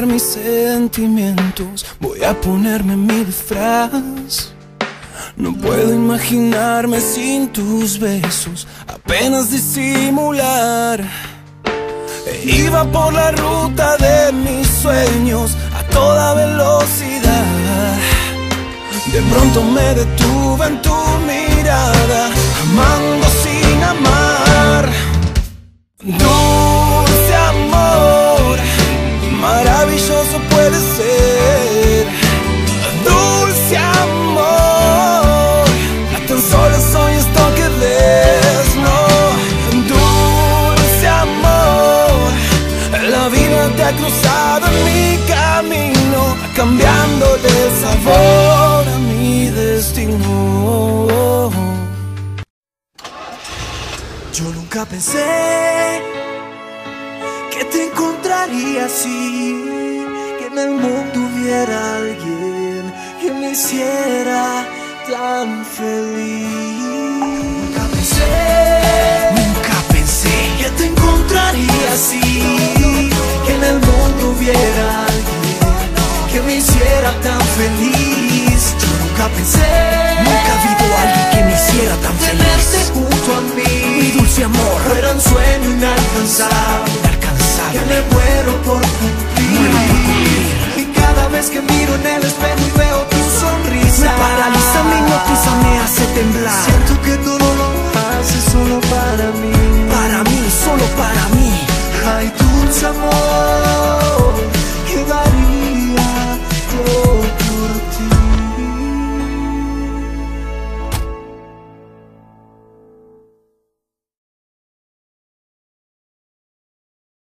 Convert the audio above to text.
calmar mis sentimientos, voy a ponerme mi disfraz. No puedo imaginarme sin tus besos, apenas disimular. Iba por la ruta de mis sueños a toda velocidad. De pronto me detuve en tu mirada, amando sin amar. Dulce amor, maravilloso puede ser. Dulce amor, tan solo soy esto que ves, no. Dulce amor, la vida te ha cruzado en mi camino, cambiándole el sabor a mi destino. Yo nunca pensé que te encontraría así, que en el mundo hubiera alguien que me hiciera tan feliz. Nunca pensé que te encontraría así, que en el mundo hubiera alguien que me hiciera tan feliz. Yo nunca pensé, nunca ha habido alguien que me hiciera tan feliz. Tenerte junto a mí, mi dulce amor, fuera un sueño inalcanzable, que me muero por cumplir. Y cada vez que miro en el espejo y veo tu sonrisa, me paraliza, me hipnotiza, me hace temblar. Siento que todo lo haces solo para mí, solo para mí. Ay, dulce amor.